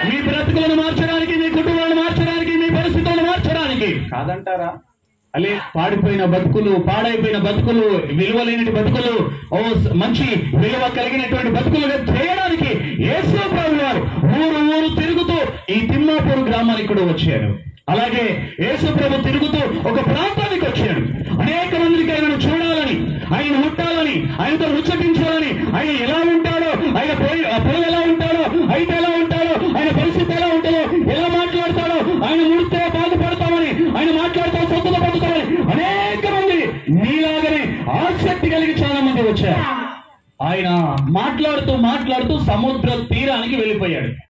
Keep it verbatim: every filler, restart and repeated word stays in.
మీ బ్రతుకులను మార్చడానికి, మీ కుటుంబాలను మార్చడానికి, మీ పరిస్థితులను మార్చడానికి కాదంటారా? అలే పాడిపోయిన బతుకులు, పాడైపోయిన బతుకులు, విలువలేని బతుకులు ఓ మంచి విలువ కలిగినటువంటి బతుకులుగా చేయడానికి యేసు ప్రభువు వారు ఊరు ఊరు తిరుగుతూ ఈ తిమ్మాపూర్ గ్రామానికి కూడా వచ్చారు. అలాగే యేసు ప్రభు తిరుగుతూ ఒక ప్రాంతానికి వచ్చాడు. అనేక మందికి ఆయనను చూడాలని, ఆయన ముట్టాలని, ఆయనతో ముచ్చటించాలని, ఆయన ఎలా ఉంటాడో, ఆయన పోయి పోయి ఎలా ఉంటాడో, అయితే ఎలా ఉంటాడో, ఆయన పరిస్థితి ఎలా ఉంటుందో, ఎలా మాట్లాడతాడో, ఆయన ముడితే బాధపడతామని, ఆయన మాట్లాడితే స్వస్థత పడుతామని అనేక మంది నీలాగనే ఆసక్తి కలిగి చాలా మంది వచ్చారు. ఆయన మాట్లాడుతూ మాట్లాడుతూ సముద్ర తీరానికి వెళ్ళిపోయాడు.